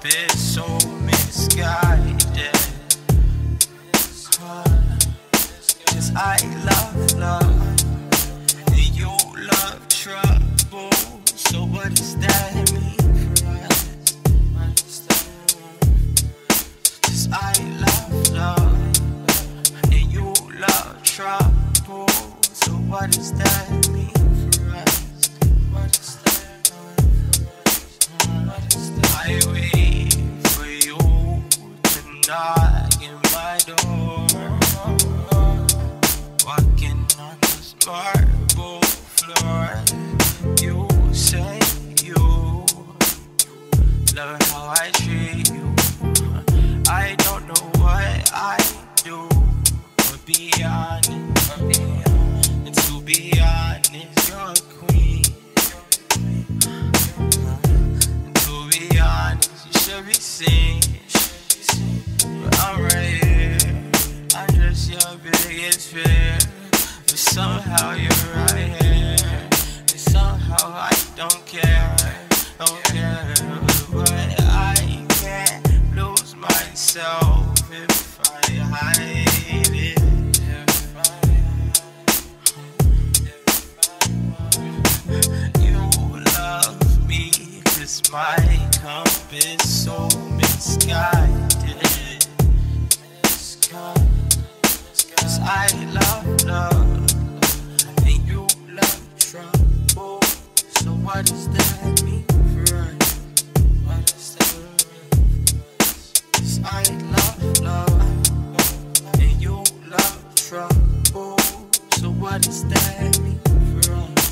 compass so misguided. Cause I love love and you love trouble. So what does that mean for us? Cause I love love and you love trouble. So what does that mean for us? I wait for you to knock at my door, walking on this marble floor. You say you love how I treat you. I don't know what I do, but be honest, and to be honest, you're a queen. And to be honest, you should be seen. But I'm right here, I'm just your biggest fear. But somehow you're right here, and somehow I don't care, don't care. But I can't lose myself if I hide it. You love me, cause my compass so misguided. Cause I love love and you love trouble. So what does that mean for us? What does that mean? Cause I love love and you love trouble. So what does that mean for us?